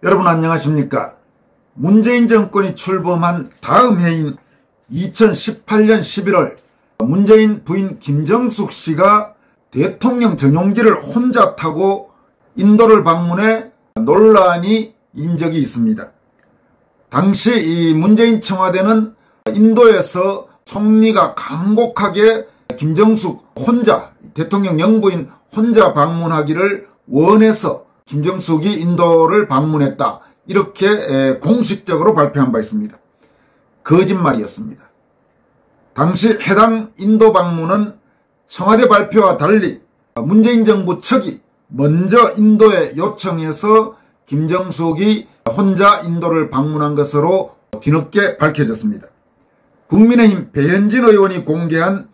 여러분 안녕하십니까? 문재인 정권이 출범한 다음 해인 2018년 11월 문재인 부인 김정숙 씨가 대통령 전용기를 혼자 타고 인도를 방문해 논란이 인 적이 있습니다. 당시 이 문재인 청와대는 인도에서 총리가 간곡하게 김정숙 혼자, 대통령 영부인 혼자 방문하기를 원해서 김정숙이 인도를 방문했다. 이렇게 공식적으로 발표한 바 있습니다. 거짓말이었습니다. 당시 해당 인도 방문은 청와대 발표와 달리 문재인 정부 측이 먼저 인도에 요청해서 김정숙이 혼자 인도를 방문한 것으로 뒤늦게 밝혀졌습니다. 국민의힘 배현진 의원이 공개한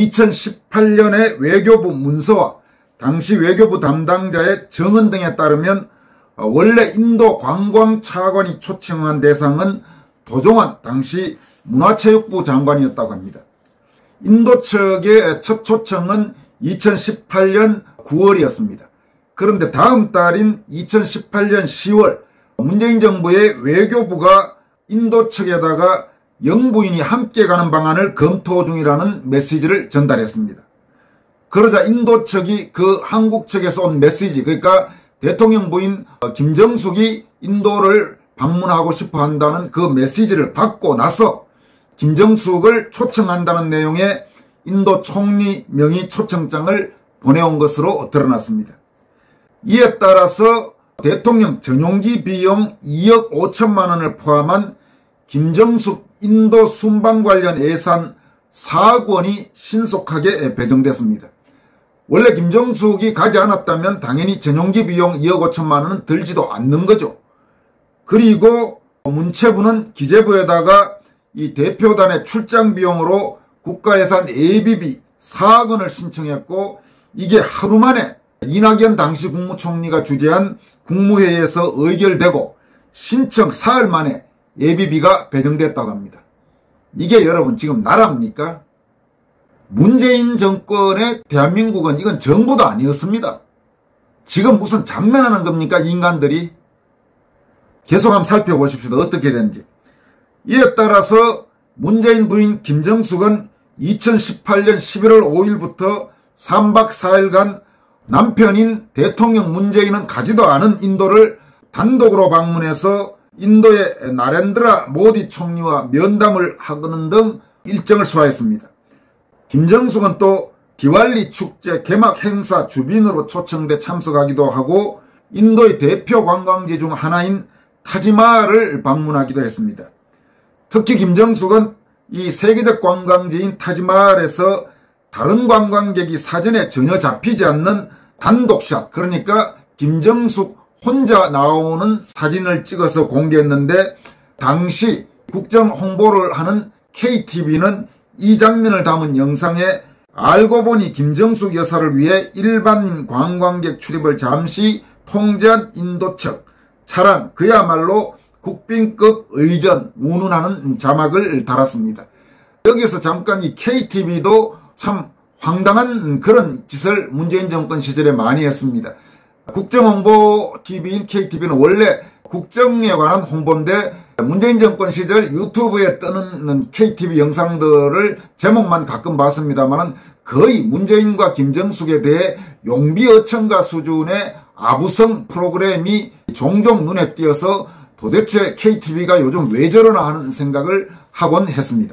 2018년의 외교부 문서와 당시 외교부 담당자의 증언 등에 따르면 원래 인도 관광차관이 초청한 대상은 도종환 당시 문화체육부 장관이었다고 합니다. 인도 측의 첫 초청은 2018년 9월이었습니다. 그런데 다음 달인 2018년 10월 문재인 정부의 외교부가 인도 측에다가 영부인이 함께 가는 방안을 검토 중이라는 메시지를 전달했습니다. 그러자 인도 측이 그 한국 측에서 온 메시지, 그러니까 대통령 부인 김정숙이 인도를 방문하고 싶어 한다는 그 메시지를 받고 나서 김정숙을 초청한다는 내용의 인도 총리 명의 초청장을 보내온 것으로 드러났습니다. 이에 따라서 대통령 전용기 비용 2억 5천만 원을 포함한 김정숙 인도 순방 관련 예산 4억 원이 신속하게 배정됐습니다. 원래 김정숙이 가지 않았다면 당연히 전용기 비용 2억 5천만 원은 들지도 않는 거죠. 그리고 문체부는 기재부에다가 이 대표단의 출장 비용으로 국가예산 예비비 4억 원을 신청했고, 이게 하루 만에 이낙연 당시 국무총리가 주재한 국무회의에서 의결되고 신청 사흘 만에 예비비가 배정됐다고 합니다. 이게 여러분 지금 나라입니까? 문재인 정권의 대한민국은 이건 정부도 아니었습니다. 지금 무슨 장난하는 겁니까, 인간들이? 계속 한번 살펴보십시오. 어떻게 되는지. 이에 따라서 문재인 부인 김정숙은 2018년 11월 5일부터 3박 4일간 남편인 대통령 문재인은 가지도 않은 인도를 단독으로 방문해서 인도의 나렌드라 모디 총리와 면담을 하는 등 일정을 소화했습니다. 김정숙은 또 디왈리 축제 개막 행사 주빈으로 초청돼 참석하기도 하고 인도의 대표 관광지 중 하나인 타지마할을 방문하기도 했습니다. 특히 김정숙은 이 세계적 관광지인 타지마할에서 다른 관광객이 사진에 전혀 잡히지 않는 단독샷, 그러니까 김정숙 혼자 나오는 사진을 찍어서 공개했는데, 당시 국정 홍보를 하는 KTV는 이 장면을 담은 영상에 알고 보니 김정숙 여사를 위해 일반인 관광객 출입을 잠시 통제한 인도 측, 차란 그야말로 국빈급 의전 운운하는 자막을 달았습니다. 여기서 잠깐 이 KTV도 참 황당한 그런 짓을 문재인 정권 시절에 많이 했습니다. 국정홍보TV인 KTV는 원래 국정에 관한 홍보인데 문재인 정권 시절 유튜브에 뜨는 KTV 영상들을 제목만 가끔 봤습니다만 거의 문재인과 김정숙에 대해 용비어천가 수준의 아부성 프로그램이 종종 눈에 띄어서 도대체 KTV가 요즘 왜 저러나 하는 생각을 하곤 했습니다.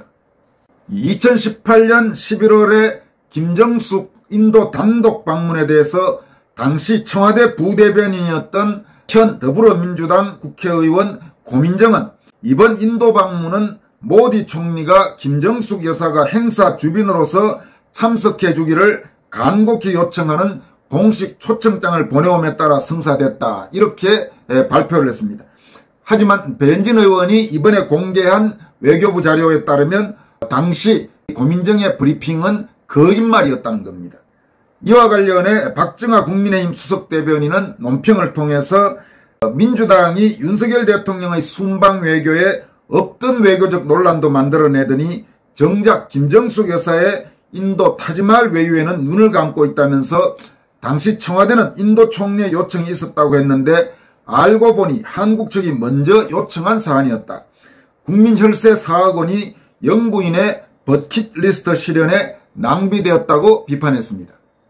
2018년 11월에 김정숙 인도 단독 방문에 대해서 당시 청와대 부대변인이었던 현 더불어민주당 국회의원 고민정은 이번 인도 방문은 모디 총리가 김정숙 여사가 행사 주빈으로서 참석해 주기를 간곡히 요청하는 공식 초청장을 보내옴에 따라 성사됐다, 이렇게 발표를 했습니다. 하지만 배현진 의원이 이번에 공개한 외교부 자료에 따르면 당시 고민정의 브리핑은 거짓말이었다는 겁니다. 이와 관련해 박정아 국민의힘 수석대변인은 논평을 통해서 민주당이 윤석열 대통령의 순방 외교에 없던 외교적 논란도 만들어내더니 정작 김정숙 여사의 인도 타지마할 외유에는 눈을 감고 있다면서 당시 청와대는 인도 총리의 요청이 있었다고 했는데 알고 보니 한국 측이 먼저 요청한 사안이었다. 국민혈세 4억 원이 영부인의 버킷리스트 실현에 낭비되었다고 비판했습니다.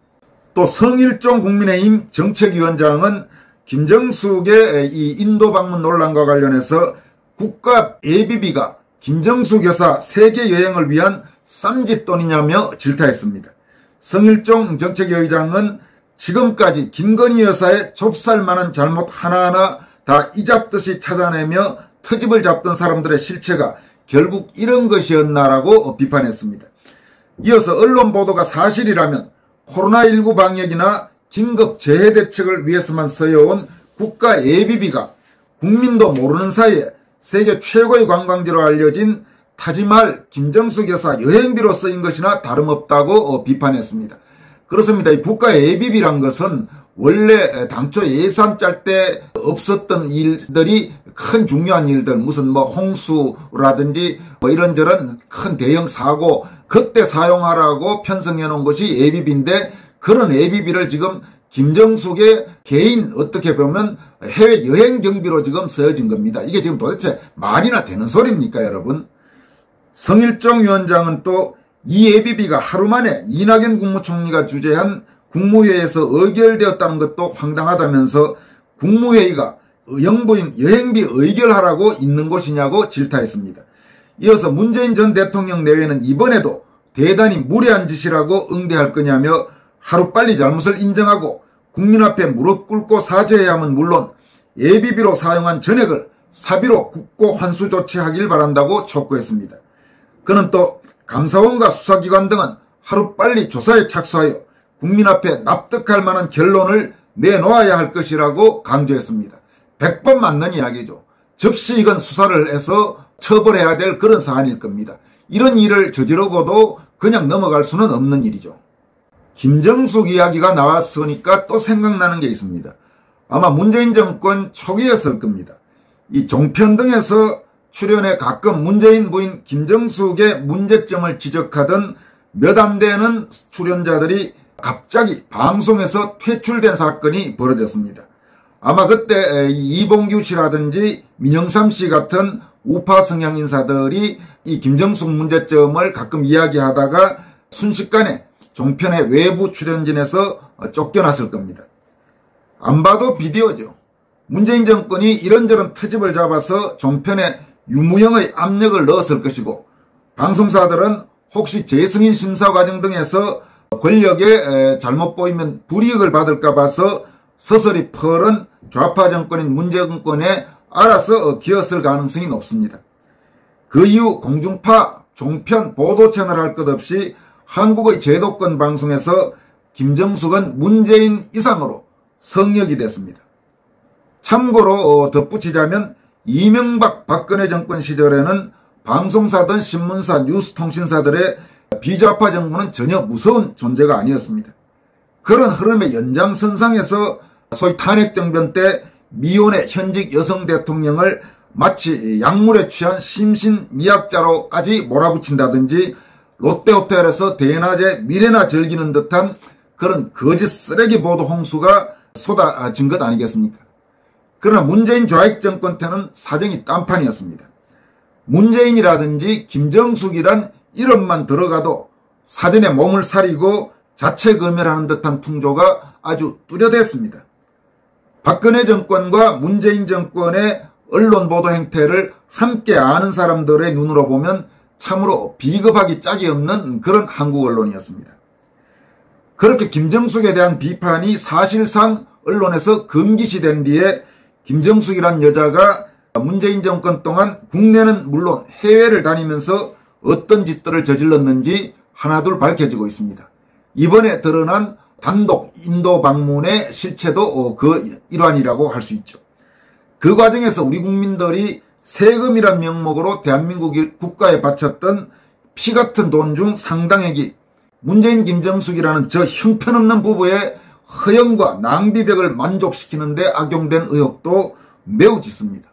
또 성일종 국민의힘 정책위원장은 김정숙의 이 인도 방문 논란과 관련해서 국가 예비비가 김정숙 여사 세계 여행을 위한 쌈짓돈이냐며 질타했습니다. 성일종 정책위의장은 지금까지 김건희 여사의 좁쌀만한 잘못 하나하나 다 이잡듯이 찾아내며 터집을 잡던 사람들의 실체가 결국 이런 것이었나라고 비판했습니다. 이어서 언론 보도가 사실이라면 코로나19 방역이나 긴급 재해 대책을 위해서만 써여온 국가 예비비가 국민도 모르는 사이에 세계 최고의 관광지로 알려진 타지말 김정숙 여사 여행비로 쓰인 것이나 다름없다고 비판했습니다. 그렇습니다. 이 국가 예비비란 것은 원래 당초 예산 짤 때 없었던 일들이 큰 중요한 일들, 무슨 뭐 홍수라든지 뭐 이런저런 큰 대형 사고 그때 사용하라고 편성해 놓은 것이 예비비인데, 그런 예비비를 지금 김정숙의 개인 어떻게 보면 해외 여행 경비로 지금 쓰여진 겁니다. 이게 지금 도대체 말이나 되는 소리입니까, 여러분? 성일종 위원장은 또 이 예비비가 하루 만에 이낙연 국무총리가 주재한 국무회의에서 의결되었다는 것도 황당하다면서 국무회의가 영부인 여행비 의결하라고 있는 곳이냐고 질타했습니다. 이어서 문재인 전 대통령 내외는 이번에도 대단히 무례한 짓이라고 응대할 거냐며 하루빨리 잘못을 인정하고 국민 앞에 무릎 꿇고 사죄해야 함은 물론 예비비로 사용한 전액을 사비로 국고 환수 조치하길 바란다고 촉구했습니다. 그는 또 감사원과 수사기관 등은 하루빨리 조사에 착수하여 국민 앞에 납득할 만한 결론을 내놓아야 할 것이라고 강조했습니다. 100번 맞는 이야기죠. 즉시 이건 수사를 해서 처벌해야 될 그런 사안일 겁니다. 이런 일을 저지르고도 그냥 넘어갈 수는 없는 일이죠. 김정숙 이야기가 나왔으니까 또 생각나는 게 있습니다. 아마 문재인 정권 초기였을 겁니다. 이 종편 등에서 출연해 가끔 문재인 부인 김정숙의 문제점을 지적하던 몇 안 되는 출연자들이 갑자기 방송에서 퇴출된 사건이 벌어졌습니다. 아마 그때 이봉규 씨라든지 민영삼 씨 같은 우파 성향 인사들이 이 김정숙 문제점을 가끔 이야기하다가 순식간에 종편의 외부 출연진에서 쫓겨났을 겁니다. 안 봐도 비디오죠. 문재인 정권이 이런저런 트집을 잡아서 종편에 유무형의 압력을 넣었을 것이고, 방송사들은 혹시 재승인 심사 과정 등에서 권력에 잘못 보이면 불이익을 받을까 봐서 서서히 펄은 좌파 정권인 문재인 정권에 알아서 기었을 가능성이 높습니다. 그 이후 공중파, 종편, 보도 채널 할 것 없이 한국의 제도권 방송에서 김정숙은 문재인 이상으로 성역이 됐습니다. 참고로 덧붙이자면 이명박 박근혜 정권 시절에는 방송사든 신문사, 뉴스통신사들의 비좌파 정부는 전혀 무서운 존재가 아니었습니다. 그런 흐름의 연장선상에서 소위 탄핵정변 때 미혼의 현직 여성 대통령을 마치 약물에 취한 심신미약자로까지 몰아붙인다든지 롯데호텔에서 대낮에 미래나 즐기는 듯한 그런 거짓 쓰레기 보도 홍수가 쏟아진 것 아니겠습니까? 그러나 문재인 좌익 정권 때는 사정이 딴판이었습니다. 문재인이라든지 김정숙이란 이름만 들어가도 사전에 몸을 사리고 자체 검열하는 듯한 풍조가 아주 뚜렷했습니다. 박근혜 정권과 문재인 정권의 언론 보도 행태를 함께 아는 사람들의 눈으로 보면 참으로 비겁하기 짝이 없는 그런 한국 언론이었습니다. 그렇게 김정숙에 대한 비판이 사실상 언론에서 금기시된 뒤에 김정숙이란 여자가 문재인 정권 동안 국내는 물론 해외를 다니면서 어떤 짓들을 저질렀는지 하나둘 밝혀지고 있습니다. 이번에 드러난 단독 인도 방문의 실체도 그 일환이라고 할 수 있죠. 그 과정에서 우리 국민들이 세금이란 명목으로 대한민국 국가에 바쳤던 피 같은 돈 중 상당액이 문재인 김정숙이라는 저 형편없는 부부의 허영과 낭비벽을 만족시키는데 악용된 의혹도 매우 짙습니다.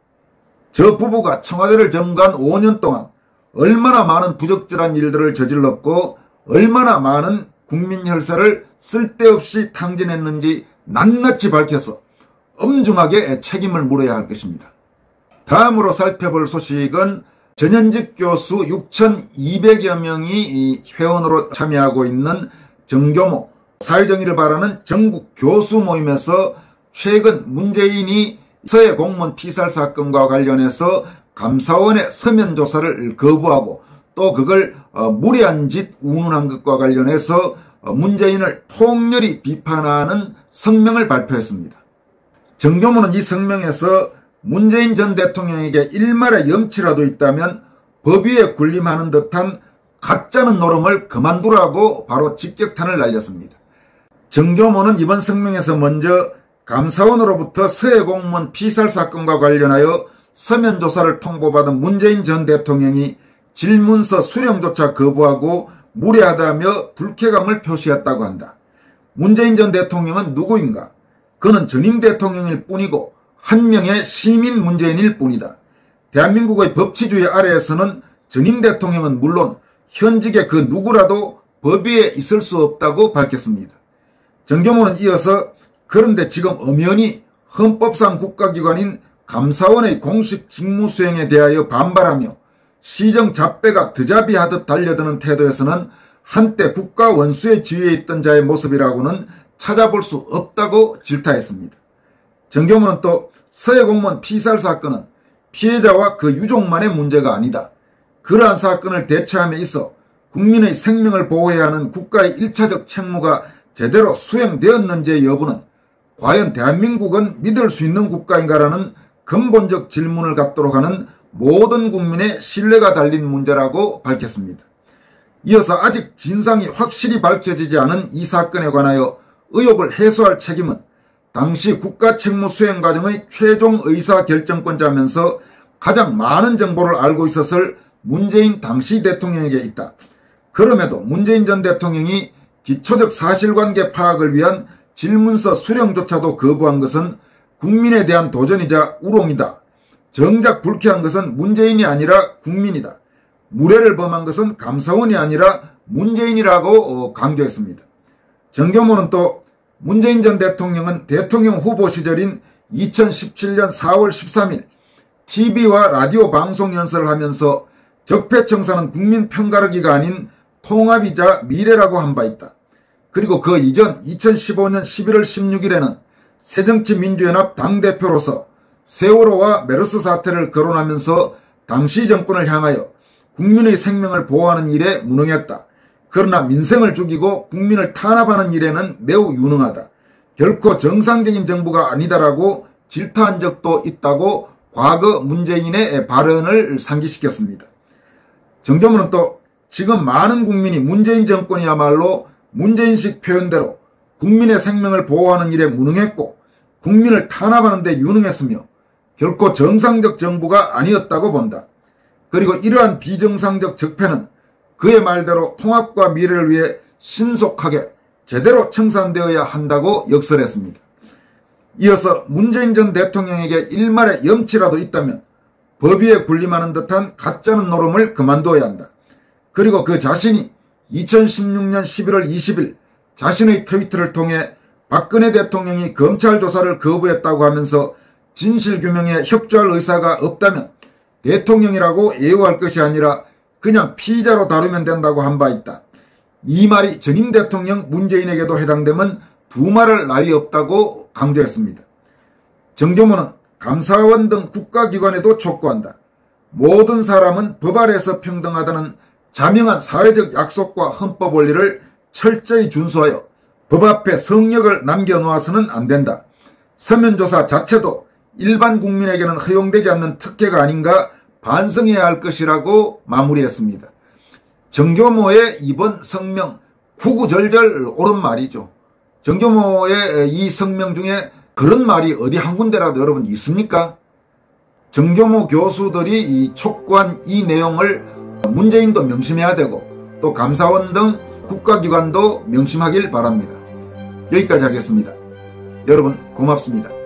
저 부부가 청와대를 점거한 5년 동안 얼마나 많은 부적절한 일들을 저질렀고 얼마나 많은 국민 혈세를 쓸데없이 탕진했는지 낱낱이 밝혀서 엄중하게 책임을 물어야 할 것입니다. 다음으로 살펴볼 소식은 전현직 교수 6,200여 명이 회원으로 참여하고 있는 정교모 사회정의를 바라는 전국 교수 모임에서 최근 문재인이 서해 공무원 피살 사건과 관련해서 감사원의 서면 조사를 거부하고 또 그걸 무례한 짓 운운한 것과 관련해서 문재인을 통렬히 비판하는 성명을 발표했습니다. 정교모는 이 성명에서 문재인 전 대통령에게 일말의 염치라도 있다면 법 위에 군림하는 듯한 가짜는 노름을 그만두라고 바로 직격탄을 날렸습니다. 정교모는 이번 성명에서 먼저 감사원으로부터 서해 공무원 피살 사건과 관련하여 서면 조사를 통보받은 문재인 전 대통령이 질문서 수령조차 거부하고 무례하다며 불쾌감을 표시했다고 한다. 문재인 전 대통령은 누구인가? 그는 전임 대통령일 뿐이고 한 명의 시민 문재인일 뿐이다. 대한민국의 법치주의 아래에서는 전임 대통령은 물론 현직의 그 누구라도 법 위에 있을 수 없다고 밝혔습니다. 정교모는 이어서 그런데 지금 엄연히 헌법상 국가기관인 감사원의 공식 직무수행에 대하여 반발하며 시정 잡배가 드자비하듯 달려드는 태도에서는 한때 국가 원수의 지위에 있던 자의 모습이라고는 찾아볼 수 없다고 질타했습니다. 정교모는 또 서해 공무원 피살 사건은 피해자와 그 유족만의 문제가 아니다. 그러한 사건을 대처함에 있어 국민의 생명을 보호해야 하는 국가의 1차적 책무가 제대로 수행되었는지의 여부는 과연 대한민국은 믿을 수 있는 국가인가라는 근본적 질문을 갖도록 하는 모든 국민의 신뢰가 달린 문제라고 밝혔습니다. 이어서 아직 진상이 확실히 밝혀지지 않은 이 사건에 관하여 의혹을 해소할 책임은 당시 국가책무 수행 과정의 최종 의사결정권자면서 가장 많은 정보를 알고 있었을 문재인 당시 대통령에게 있다. 그럼에도 문재인 전 대통령이 기초적 사실관계 파악을 위한 질문서 수령조차도 거부한 것은 국민에 대한 도전이자 우롱이다. 정작 불쾌한 것은 문재인이 아니라 국민이다. 무례를 범한 것은 감사원이 아니라 문재인이라고 강조했습니다. 정교모는 또 문재인 전 대통령은 대통령 후보 시절인 2017년 4월 13일 TV와 라디오 방송 연설을 하면서 적폐청산은 국민 편가르기가 아닌 통합이자 미래라고 한 바 있다. 그리고 그 이전 2015년 11월 16일에는 새정치민주연합 당대표로서 세월호와 메르스 사태를 거론하면서 당시 정권을 향하여 국민의 생명을 보호하는 일에 무능했다. 그러나 민생을 죽이고 국민을 탄압하는 일에는 매우 유능하다. 결코 정상적인 정부가 아니다라고 질타한 적도 있다고 과거 문재인의 발언을 상기시켰습니다. 정교모는 또 지금 많은 국민이 문재인 정권이야말로 문재인식 표현대로 국민의 생명을 보호하는 일에 무능했고 국민을 탄압하는 데 유능했으며 결코 정상적 정부가 아니었다고 본다. 그리고 이러한 비정상적 적폐는 그의 말대로 통합과 미래를 위해 신속하게 제대로 청산되어야 한다고 역설했습니다. 이어서 문재인 전 대통령에게 일말의 염치라도 있다면 법 위에 군림하는 듯한 가짜는 노름을 그만둬야 한다. 그리고 그 자신이 2016년 11월 20일 자신의 트위터를 통해 박근혜 대통령이 검찰 조사를 거부했다고 하면서 진실규명에 협조할 의사가 없다면 대통령이라고 예우할 것이 아니라 그냥 피의자로 다루면 된다고 한 바 있다. 이 말이 전임 대통령 문재인에게도 해당되면 두말할 나위 없다고 강조했습니다. 정교모는 감사원 등 국가기관에도 촉구한다. 모든 사람은 법 아래에서 평등하다는 자명한 사회적 약속과 헌법 원리를 철저히 준수하여 법 앞에 성역을 남겨놓아서는 안 된다. 서면조사 자체도 일반 국민에게는 허용되지 않는 특혜가 아닌가 반성해야 할 것이라고 마무리했습니다. 정교모의 이번 성명 구구절절 옳은 말이죠. 정교모의 이 성명 중에 그런 말이 어디 한 군데라도 여러분 있습니까? 정교모 교수들이 이 촉구한 이 내용을 문재인도 명심해야 되고 또 감사원 등 국가기관도 명심하길 바랍니다. 여기까지 하겠습니다. 여러분 고맙습니다.